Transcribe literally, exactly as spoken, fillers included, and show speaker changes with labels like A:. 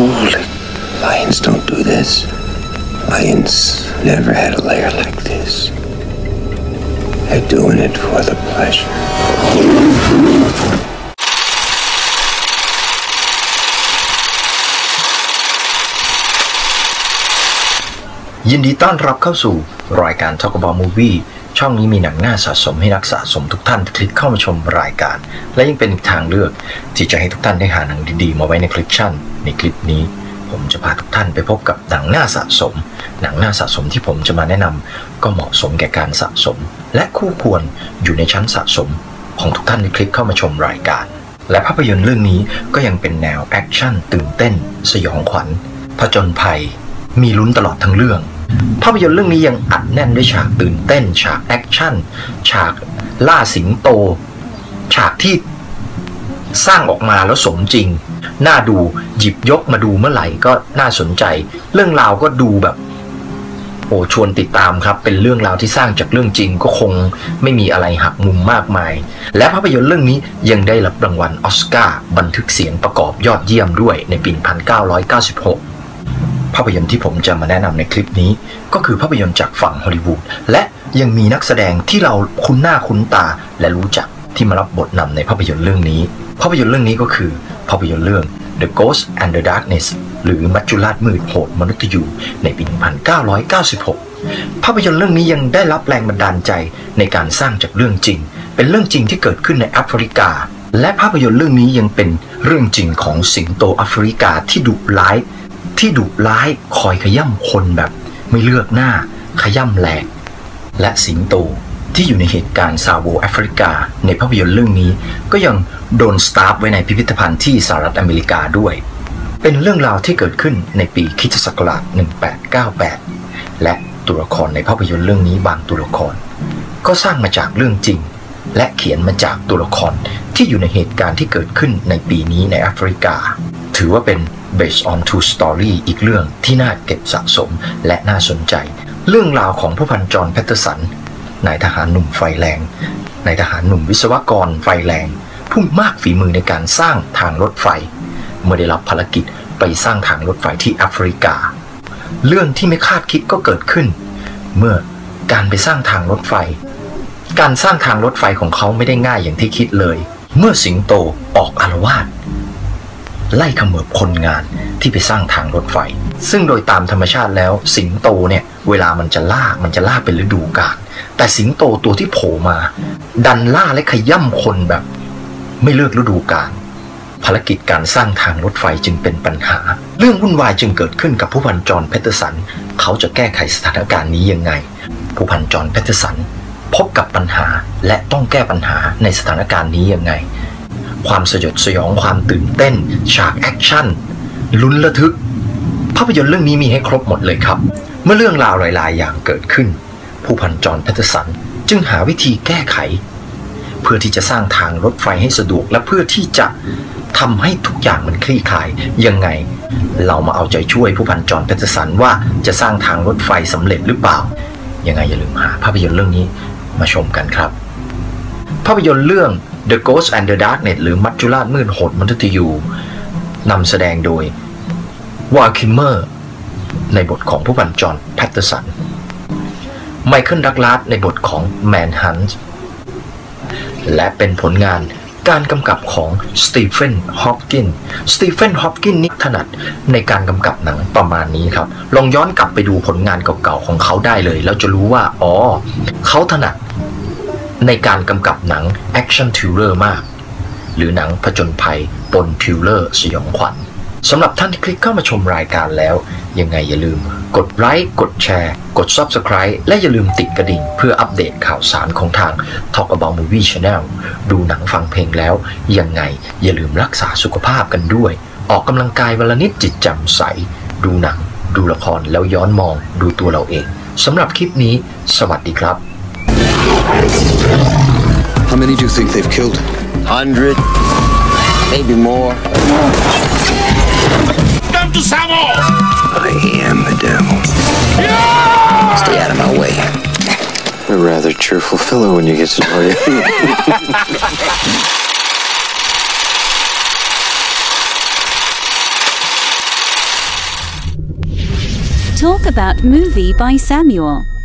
A: fool. Lions don't do this. Lions never had a lair like this. They're doing it for the pleasure.
B: ยินดีต้อนรับเข้าสู่รายการ Talk About Movie ช่องนี้มีหนังหน้าสะสมให้นักสะสมทุกท่านคลิกเข้ามาชมรายการและยังเป็นอีกทางเลือกที่จะให้ทุกท่านได้หาหนังดีๆมาไว้ในคลิปชั่นในคลิปนี้ผมจะพาทุกท่านไปพบกับหนังหน้าสะสมหนังหน้าสะสมที่ผมจะมาแนะนำก็เหมาะสมแก่การสะสมและคู่ควรอยู่ในชั้นสะสมของทุกท่านที่คลิกเข้ามาชมรายการและภาพยนตร์เรื่องนี้ก็ยังเป็นแนวแอคชั่นตื่นเต้นสยองขวัญผจญภัยมีลุ้นตลอดทั้งเรื่องภาพยนตร์เรื่องนี้ยังอัดแน่นด้วยฉากตื่นเต้นฉากแอคชั่นฉากล่าสิงโตฉากที่สร้างออกมาแล้วสมจริงน่าดูหยิบยกมาดูเมื่อไหร่ก็น่าสนใจเรื่องราวก็ดูแบบโอ้ชวนติดตามครับเป็นเรื่องราวที่สร้างจากเรื่องจริงก็คงไม่มีอะไรหักมุมมากมายและภาพยนตร์เรื่องนี้ยังได้รับรางวัลออสการ์บันทึกเสียงประกอบยอดเยี่ยมด้วยในปีหนึ่งพันเก้าร้อยเก้าสิบหกภาพยนตร์ที่ผมจะมาแนะนำในคลิปนี้ก็คือภาพยนตร์จากฝั่งฮอลลีวูดและยังมีนักแสดงที่เราคุ้นหน้าคุ้นตาและรู้จักที่มารับบทนำในภาพยนตร์เรื่องนี้ภาพยนตร์เรื่องนี้ก็คือภาพยนตร์เรื่อง The Ghost and the Darkness หรือมัจจุราชมืดโหดมนุษย์ยูในปีหนึ่งพันเก้าร้อยเก้าสิบหกภาพยนตร์เรื่องนี้ยังได้รับแรงบันดาลใจในการสร้างจากเรื่องจริงเป็นเรื่องจริงที่เกิดขึ้นในแอฟริกาและภาพยนตร์เรื่องนี้ยังเป็นเรื่องจริงของสิงโตแอฟริกาที่ดุร้ายที่ดุร้ายคอยขย่ำคนแบบไม่เลือกหน้าขย่ำแหลกและสิงโตที่อยู่ในเหตุการณ์ซาโวแอฟริกาในภาพยนตร์เรื่องนี้ก็ยังโดนสตาร์ฟไว้ในพิพิธภัณฑ์ที่สหรัฐอเมริกาด้วยเป็นเรื่องราวที่เกิดขึ้นในปีคริสตศักราชหนึ่งพันแปดร้อยเก้าสิบแปดและตัวละครในภาพยนตร์เรื่องนี้บางตัวละครก็สร้างมาจากเรื่องจริงและเขียนมาจากตัวละครที่อยู่ในเหตุการณ์ที่เกิดขึ้นในปีนี้ในแอฟริกาถือว่าเป็น based on true story อีกเรื่องที่น่าเก็บสะสมและน่าสนใจเรื่องราวของผู้พันจอห์น แพตเทอร์สันนายทหารหนุ่มไฟแรงนายทหารหนุ่มวิศวกรไฟแรงผู้มากฝีมือในการสร้างทางรถไฟเมื่อได้รับภารกิจไปสร้างทางรถไฟที่แอฟริกาเรื่องที่ไม่คาดคิดก็เกิดขึ้นเมื่อการไปสร้างทางรถไฟการสร้างทางรถไฟของเขาไม่ได้ง่ายอย่างที่คิดเลยเมื่อสิงโตออกอาละวาดไล่เขมือบคนงานที่ไปสร้างทางรถไฟซึ่งโดยตามธรรมชาติแล้วสิงโตเนี่ยเวลามันจะล่ามันจะล่าเป็นฤดูกาลแต่สิงโตตัวที่โผล่มาดันล่าและขย่ำคนแบบไม่เลือกฤดูกาลภารกิจการสร้างทางรถไฟจึงเป็นปัญหาเรื่องวุ่นวายจึงเกิดขึ้นกับผู้พันจอห์น แพตเทอร์สันเขาจะแก้ไขสถานการณ์นี้ยังไงผู้พันจอห์น แพตเทอร์สันพบกับปัญหาและต้องแก้ปัญหาในสถานการณ์นี้ยังไงความสยดสยองความตื่นเต้นฉากแอคชั่นลุ้นระทึกภาพยนตร์เรื่องนี้มีให้ครบหมดเลยครับเมื่อเรื่องราวหลายๆอย่างเกิดขึ้นผู้พันจอห์น แพตเทอร์สันจึงหาวิธีแก้ไขเพื่อที่จะสร้างทางรถไฟให้สะดวกและเพื่อที่จะทำให้ทุกอย่างมันคลี่คลายยังไงเรามาเอาใจช่วยผู้พันจอห์น แพตเทอร์สันว่าจะสร้างทางรถไฟสำเร็จหรือเปล่ายังไงอย่าลืมหาภาพยนตร์เรื่องนี้มาชมกันครับภาพยนตร์เรื่อง The Ghost and the Darkness หรือมัจจุราชมืดโหดมนุษย์ยูนำแสดงโดยวาลคิมเมอร์ในบทของผู้พันจอห์น แพตเทอร์สันไมเคิล ดักลาสในบทของแมนฮันต์และเป็นผลงานการกำกับของสตีเฟน ฮอปกินส์สตีเฟน ฮอปกินส์นี่ถนัดในการกำกับหนังประมาณนี้ครับลองย้อนกลับไปดูผลงานเก่าๆของเขาได้เลยแล้วจะรู้ว่าอ๋อเขาถนัดในการกำกับหนังแอคชั่นทริลเลอร์มากหรือหนังผจญภัยปนทริลเลอร์สยองขวัญสำหรับท่านที่คลิกเข้ามาชมรายการแล้วยังไงอย่าลืมกดไลค์กดแชร์กด ซับสไครบ์ และอย่าลืมติดกระดิ่งเพื่ออัปเดตข่าวสารของทาง Talk About Movie Channel ดูหนังฟังเพลงแล้วยังไงอย่าลืมรักษาสุขภาพกันด้วยออกกำลังกายวันละนิดจิตแจ่มใสดูหนังดูละครแล้วย้อนมองดูตัวเราเองสำหรับคลิปนี้สวัสดีครับ
C: How many do you think they've killed?
A: Hundred, maybe more.
D: Come to Savo!
A: I am the devil.
D: Yeah!
A: Stay out of my way.
C: A rather cheerful fellow when you get to know you.
E: talk about movie by Samuel.